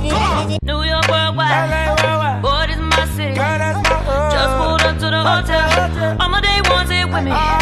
New York worldwide, boy, this is my city. Just pulled up to the hotel. All my day ones here with me.